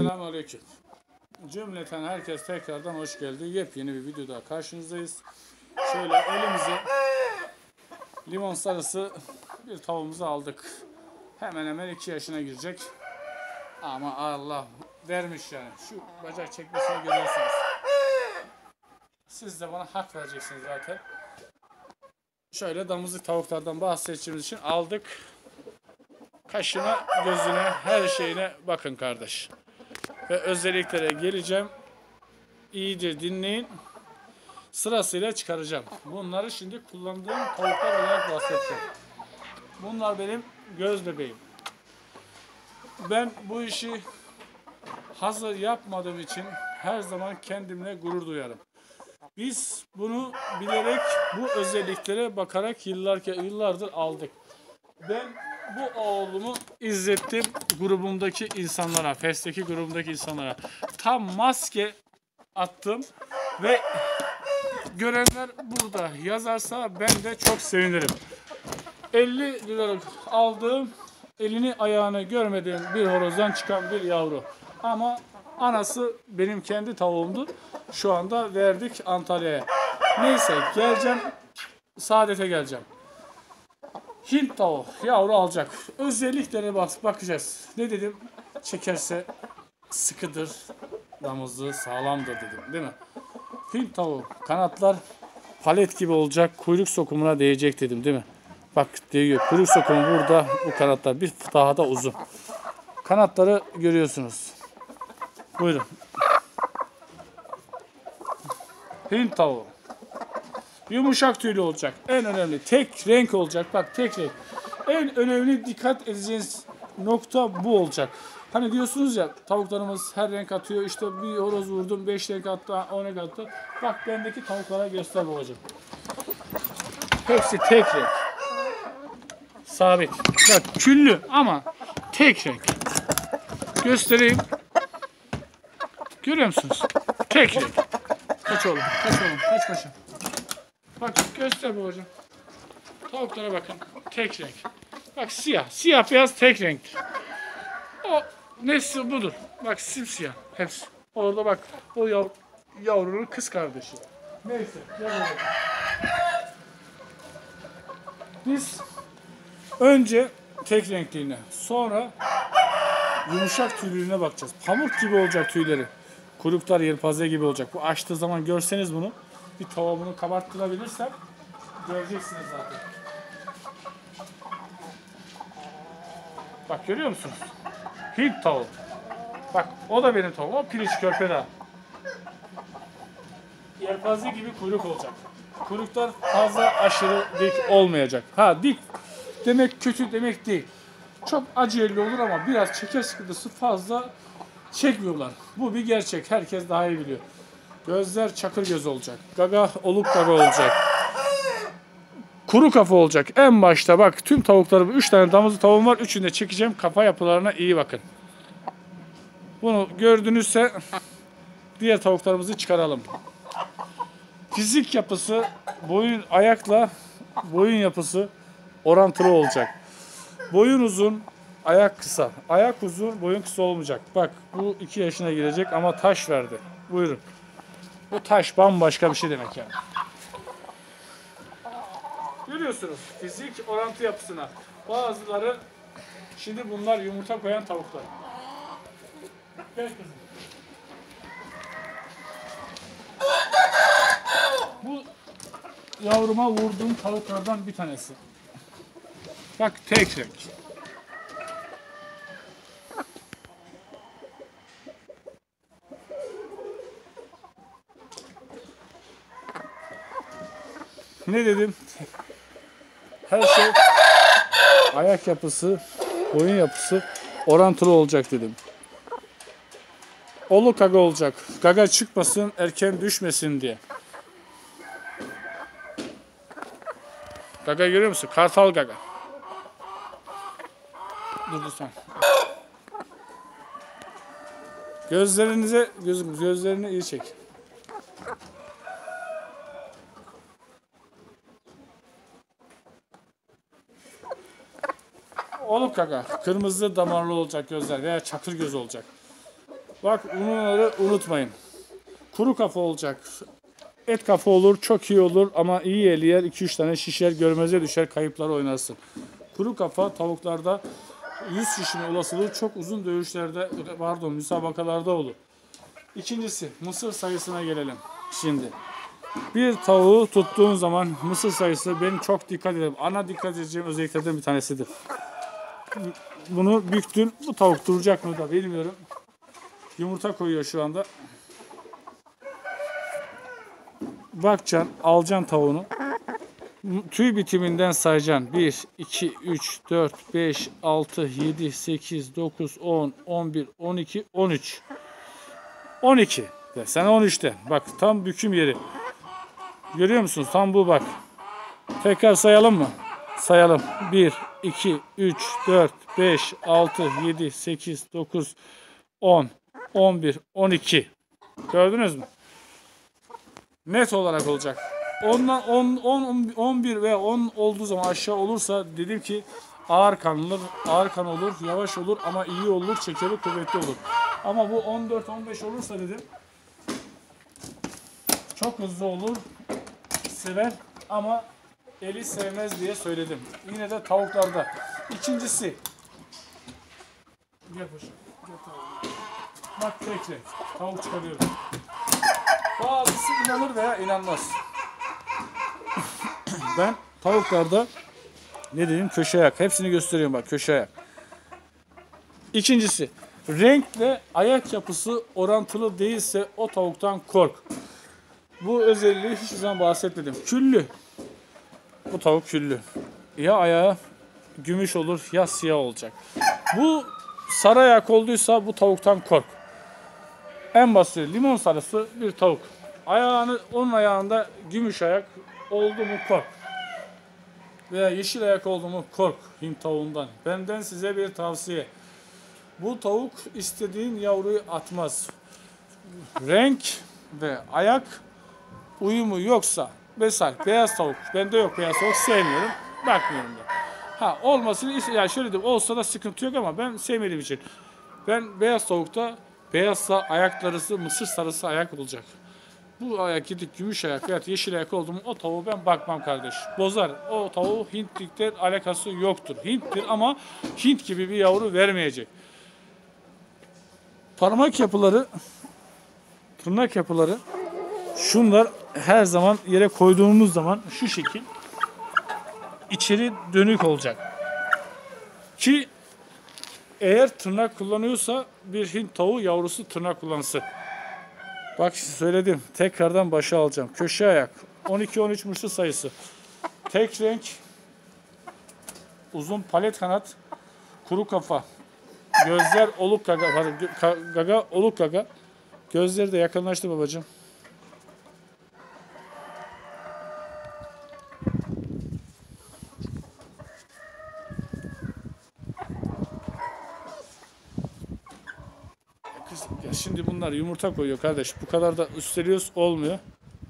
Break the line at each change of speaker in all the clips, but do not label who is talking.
Selamünaleyküm. Cümleten herkes tekrardan hoş geldi. Yepyeni bir videoda karşınızdayız. Şöyle elimize limon sarısı bir tavuğumuzu aldık. Hemen hemen 2 yaşına girecek. Ama Allah vermiş yani. Şu bacak çekmesini görüyorsunuz. Siz de bana hak vereceksiniz zaten. Şöyle damızlık tavuklardan bahsedeceğimiz için aldık. Kaşına, gözüne, her şeyine bakın kardeş. Ve özelliklere geleceğim. İyice dinleyin. Sırasıyla çıkaracağım. Bunları şimdi kullandığım tavuklar olarak bahsedeceğim. Bunlar benim göz bebeğim. Ben bu işi hazır yapmadığım için her zaman kendimle gurur duyarım. Biz bunu bilerek, bu özelliklere bakarak yıllardır aldık. Ben bu oğlumu izlettim grubumdaki insanlara, FES'teki grubumdaki insanlara. Tam maske attım ve görenler burada yazarsa ben de çok sevinirim. 50 liralık aldığım, elini ayağını görmediğim bir horozdan çıkan bir yavru. Ama anası benim kendi tavuğumdu. Şu anda verdik Antalya'ya. Neyse geleceğim, Saadet'e geleceğim. Hint tavuğu yavru alacak. Özelliklere bakacağız. Ne dedim? Çekerse sıkıdır, damızlığı sağlamdır dedim, değil mi? Hint tavuğu kanatlar palet gibi olacak, kuyruk sokumuna değecek dedim, değil mi? Bak değiyor. Kuyruk sokumu burada, bu kanatlar bir daha da uzun. Kanatları görüyorsunuz. Buyurun. Hint tavuğu. Yumuşak tüylü olacak. En önemli tek renk olacak. Bak tek renk. En önemli dikkat edeceğiniz nokta bu olacak. Hani diyorsunuz ya tavuklarımız her renk atıyor. İşte bir horoz vurdum 5 renk attı, 10 renk attı. Bak bendeki tavuklara göster babacığım. Hepsi tek renk. Sabit. Bak küllü ama tek renk. Göstereyim. Görüyor musunuz? Tek renk. Kaç oğlum, kaç oğlum, kaç kaşım. Bak göster babacığım. Tavuklara bakın. Tek renk. Bak siyah. Siyah beyaz tek renk. O nesli budur. Bak simsiyah. Hepsi. Orada bak o yavrunun kız kardeşi. Neyse. Biz önce tek renkliğine, sonra yumuşak tüylüğüne bakacağız. Pamuk gibi olacak tüyleri. Kuyruklar yelpaze gibi olacak. Bu açtığı zaman görseniz bunu, bir tavuğa bunu kabarttırabilirsem göreceksiniz zaten. Bak görüyor musunuz? Hint tavuğu. Bak o da benim tavuğum. O piliç körpeda. Yelpaze gibi kuyruk olacak. Kuyruklar fazla aşırı dik olmayacak. Ha dik demek kötü demek değil. Çok acele olur ama biraz çeker sıkıntısı fazla çekmiyorlar. Bu bir gerçek. Herkes daha iyi biliyor. Gözler çakır göz olacak. Gaga oluk gaga olacak. Kuru kafa olacak. En başta bak tüm tavuklarım 3 tane damızlı tavuğum var. 3'ünü de çekeceğim. Kafa yapılarına iyi bakın. Bunu gördünüzse diğer tavuklarımızı çıkaralım. Fizik yapısı boyun ayakla boyun yapısı orantılı olacak. Boyun uzun, ayak kısa. Ayak uzun, boyun kısa olmayacak. Bak bu 2 yaşına girecek ama taş verdi. Buyurun. Bu taş bambaşka bir şey demek yani. Görüyorsunuz fizik orantı yapısına. Bazıları şimdi bunlar yumurta koyan tavuklar. Gel kızım. Bu yavruma vurduğum tavuklardan bir tanesi. Bak tek renk. Ne dedim? Her şey ayak yapısı, boyun yapısı orantılı olacak dedim. Oluk gaga olacak. Gaga çıkmasın, erken düşmesin diye. Gaga görüyor musun? Kartal gaga. Dur sen. Gözlerini iyi çek. Oluk gaga. Kırmızı damarlı olacak gözler veya çakır göz olacak. Bak bunları unutmayın. Kuru kafa olacak. Et kafa olur, çok iyi olur ama iyi eli yer 2-3 tane şişer, görmeze düşer, kayıplar oynarsın. Kuru kafa tavuklarda yüz şişme olasılığı çok uzun dövüşlerde, pardon müsabakalarda olur. İkincisi mısır sayısına gelelim şimdi. Bir tavuğu tuttuğun zaman mısır sayısı benim çok dikkat ederim. Ana dikkat edeceğim özelliklerden bir tanesidir. Bunu büktün, bu tavuk duracak mı da bilmiyorum. Yumurta koyuyor şu anda. Bakacaksın, alacaksın tavuğunu. Tüy bitiminden sayacaksın. 1, 2, 3, 4, 5, 6, 7, 8, 9, 10, 11, 12, 13. 12. Sen 13'te. Bak tam büküm yeri. Görüyor musun? Tam bu bak. Tekrar sayalım mı? Sayalım. 1, 2, 3, 4, 5, 6, 7, 8, 9, 10, 11, 12. Gördünüz mü? Net olarak olacak. Ondan 10, 11 ve 10 olduğu zaman aşağı olursa dedim ki ağır kanlı, ağır kan olur, yavaş olur ama iyi olur, çekeri kuvvetli olur. Ama bu 14, 15 olursa dedim çok hızlı olur, sever ama eli sevmez diye söyledim. Yine de tavuklarda. İkincisi. Gel paşa. Gel tavuğum. Bak tek renk. Tavuk çıkarıyorum. Bazısı inanır veya inanmaz. Ben tavuklarda ne dedim? Köşe ayak. Hepsini gösteriyorum bak köşe ayak. İkincisi. Renkle ayak yapısı orantılı değilse o tavuktan kork. Bu özelliği hiçbir zaman bahsetmedim. Küllü. Bu tavuk küllü. Ya ayağı gümüş olur ya siyah olacak. Bu sarı ayak olduysa bu tavuktan kork. En basit limon sarısı bir tavuk. Onun ayağında gümüş ayak oldu mu kork. Veya yeşil ayak oldu mu kork Hint tavuğundan. Benden size bir tavsiye. Bu tavuk istediğin yavruyu atmaz. Renk ve ayak uyumu yoksa mesela beyaz tavuk. Bende yok beyaz tavuk sevmiyorum. Bakmıyorum da. Ha olmasını ya şöyle diyeyim olsa da sıkıntı yok ama ben sevmediğim için. Ben beyaz tavukta beyazsa ayaklarısı mısır sarısı ayak olacak. Bu ayak gidip gümüş ayak veya yeşil ayak oldu mu o tavuğu ben bakmam kardeş. Bozar. O tavuğu Hintlikten alakası yoktur. Hinttir ama Hint gibi bir yavru vermeyecek. Parmak yapıları, tırnak yapıları şunlar her zaman yere koyduğumuz zaman şu şekil içeri dönük olacak. Ki eğer tırnak kullanıyorsa bir Hint tavuğu yavrusu tırnak kullansın. Bak söyledim. Tekrardan başa alacağım. Köşe ayak. 12-13 mısır sayısı. Tek renk. Uzun palet kanat. Kuru kafa. Gözler oluk gaga. Gaga oluk gaga. Gözleri de yakınlaştı babacığım. Ya şimdi bunlar yumurta koyuyor kardeş. Bu kadar da üsteliyoruz olmuyor.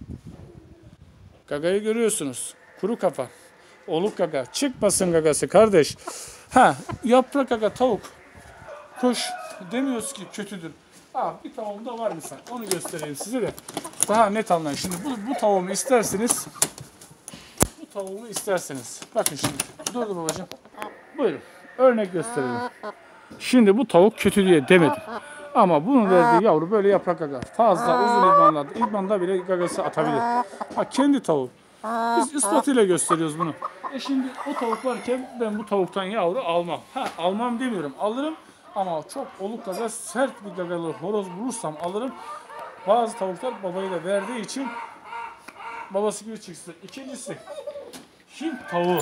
Gagayı görüyorsunuz. Kuru kafa. Oluk gaga. Çıkmasın gagası kardeş. Ha yaprak gaga tavuk. Kuş demiyoruz ki kötüdür. Bir tavuğum da var misal. Onu göstereyim size de. Daha net anlayın. Şimdi bu tavuğumu isterseniz. Bu tavuğumu isterseniz. Bakın şimdi. Dur babacığım. Buyurun. Örnek gösterelim. Şimdi bu tavuk kötü diye demedim. Ama bunun verdiği yavru böyle yaprak gaga. Fazla uzun idmanlarda. İdmanda bile gagası atabilir. Kendi tavuğu. Biz ispatıyla gösteriyoruz bunu. Şimdi o tavuk varken ben bu tavuktan yavru almam. Almam demiyorum. Alırım. Ama çok oluk gaga sert bir gagalı horoz bulursam alırım. Bazı tavuklar babayı da verdiği için babası gibi çıksın. İkincisi Hint tavuğu.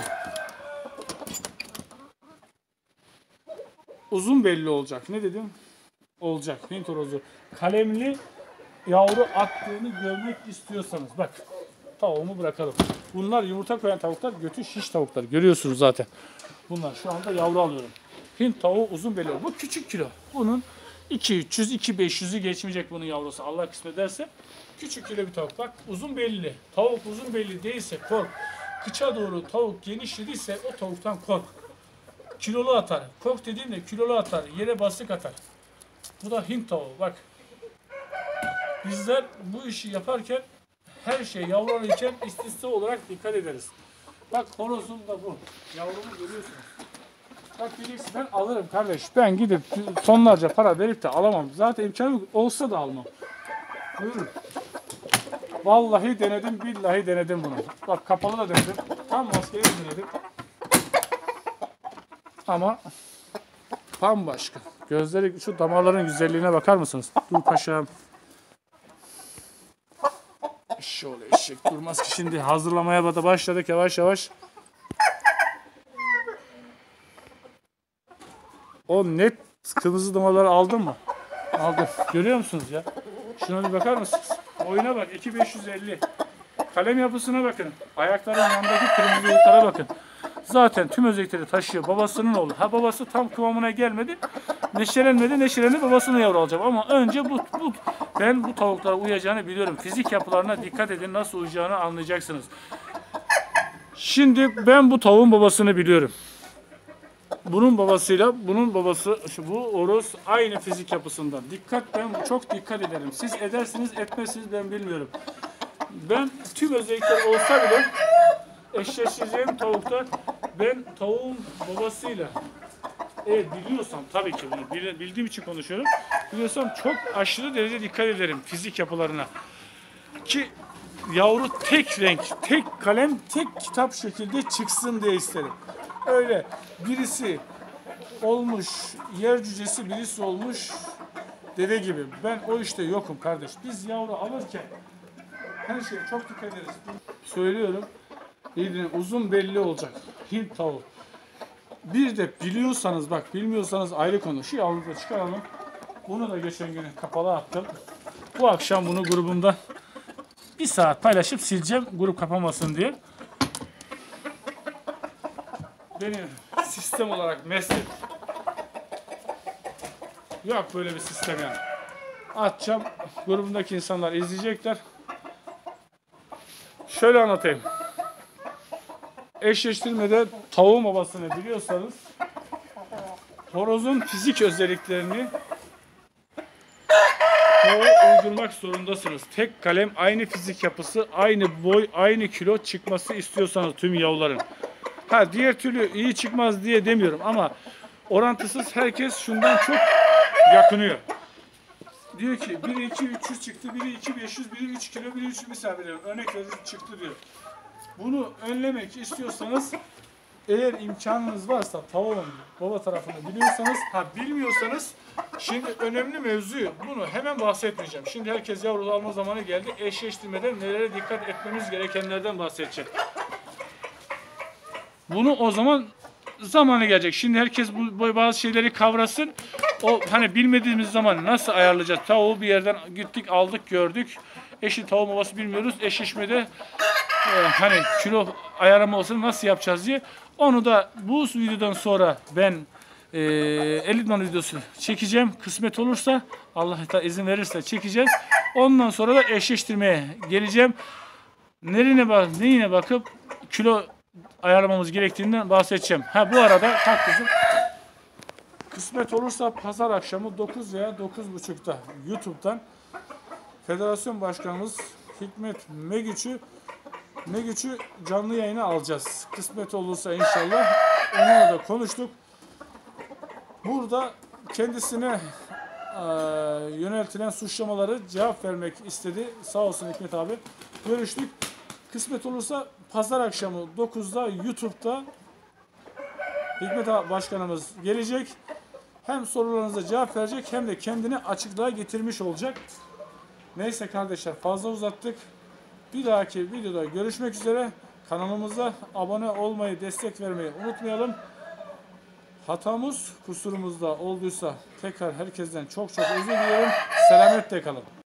Uzun belli olacak. Ne dedim? Olacak. Hint horozu. Kalemli yavru attığını görmek istiyorsanız bak tavuğumu bırakalım. Bunlar yumurta koyan tavuklar götü şiş tavuklar. Görüyorsunuz zaten. Bunlar şu anda yavru alıyorum. Hint tavuğu uzun belli. Bu küçük kilo. Bunun 2-300, 2-500'ü geçmeyecek bunun yavrusu. Allah kısmet ederse küçük kilo bir tavuk. Bak uzun belli. Tavuk uzun belli değilse kork. Kıça doğru tavuk genişlediyse o tavuktan kork. Kilolu atar. Kork dediğimde kilolu atar. Yere basık atar. Bu da Hint tavuğu. Bak. Bizler bu işi yaparken her şey yavrulanırken istisna olarak dikkat ederiz. Bak horozum da bu. Yavrumu görüyorsunuz. Bak diyeceksin ben alırım kardeş. Ben gidip tonlarca para verip de alamam. Zaten imkanım olsa da almam. Buyurun. Vallahi denedim, billahi denedim bunu. Bak kapalı da denedim. Tam maskeyi denedim. Ama bambaşka. Gözleri, şu damarların güzelliğine bakar mısınız? Dur paşam. Şöyle eşek durmaz ki şimdi. Hazırlamaya da başladık yavaş yavaş. O net kırmızı damarları aldın mı? Aldım. Görüyor musunuz ya? Şuna bir bakar mısınız? Oyuna bak. 2550. Kalem yapısına bakın. Ayakların yanındaki kırmızı yıllara bakın. Zaten tüm özellikleri taşıyor. Babasının oğlu. Ha babası tam kıvamına gelmedi. Neşelenmedi. Neşelendi babasını yavru alacağım. Ama önce ben bu tavuklara uyacağını biliyorum. Fizik yapılarına dikkat edin. Nasıl uyacağını anlayacaksınız. Şimdi ben bu tavuğun babasını biliyorum. Bunun babasıyla bunun babası bu horoz aynı fizik yapısından. Ben çok dikkat ederim. Siz edersiniz etmezsiniz ben bilmiyorum. Ben tüm özellikler olsa bile eşleşeceğim tavukta ben tavuğun babasıyla biliyorsam tabii ki bunu bildiğim için konuşuyorum. Biliyorsam çok aşırı derece dikkat ederim fizik yapılarına. Ki yavru tek renk, tek kalem, tek kitap şekilde çıksın diye isterim. Öyle birisi olmuş yer cücesi, birisi olmuş deve gibi. Ben o işte yokum kardeş. Biz yavru alırken her şeye çok dikkat ederiz. Söylüyorum. Uzun belli olacak. Hint tavuğu. Bir de biliyorsanız bak bilmiyorsanız ayrı konu. Şu yavruyu da çıkaralım. Bunu da geçen gün kapalı attım. Bu akşam bunu grubumda bir saat paylaşıp sileceğim. Grup kapamasın diye. Benim sistem olarak meslek. Yok böyle bir sistem yani. Atacağım. Grubumdaki insanlar izleyecekler. Şöyle anlatayım. Eşleştirmede tavuğun babasını biliyorsanız horozun fizik özelliklerini tavuğa uydurmak zorundasınız. Tek kalem, aynı fizik yapısı, aynı boy, aynı kilo çıkması istiyorsanız tüm yavruların. Ha diğer türlü iyi çıkmaz diye demiyorum ama orantısız herkes şundan çok yakınıyor. Diyor ki biri 2 300 çıktı, biri 2 500, biri 3 kilo, biri 3 misal veriyorum. Örnek veriyorum çıktı diyor. Bunu önlemek istiyorsanız eğer imkanınız varsa tavuğun baba tarafını biliyorsanız, bilmiyorsanız şimdi önemli mevzu bunu hemen bahsetmeyeceğim. Şimdi herkes yavru alma zamanı geldi. Eşleştirmeden nelere dikkat etmemiz gerekenlerden bahsedeceğim. Bunu o zaman zamanı gelecek. Şimdi herkes bu bazı şeyleri kavrasın. O hani bilmediğimiz zaman nasıl ayarlayacağız? Tavuğu bir yerden gittik, aldık, gördük. Eşi tavuğun babası bilmiyoruz. Eşleşmede hani kilo ayarlama olsun nasıl yapacağız diye. Onu da bu videodan sonra ben 50 man videosu çekeceğim. Kısmet olursa Allah da izin verirse çekeceğiz. Ondan sonra da eşleştirmeye geleceğim. Neyine bakıp kilo ayarlamamız gerektiğinden bahsedeceğim. Bu arada kızım kısmet olursa pazar akşamı 9 veya 9.30'da YouTube'dan Federasyon Başkanımız Hikmet Megüç'ü canlı yayına alacağız. Kısmet olursa inşallah. Onunla da konuştuk. Burada kendisine yöneltilen suçlamaları cevap vermek istedi. Sağ olsun Hikmet abi. Görüştük. Kısmet olursa pazar akşamı 9'da YouTube'da Hikmet Başkanımız gelecek. Hem sorularınıza cevap verecek hem de kendini açıklığa getirmiş olacak. Neyse kardeşler fazla uzattık. Bir dahaki videoda görüşmek üzere. Kanalımıza abone olmayı, destek vermeyi unutmayalım. Hatamız, kusurumuz da olduysa tekrar herkesten çok özür diliyorum. Selametle kalın.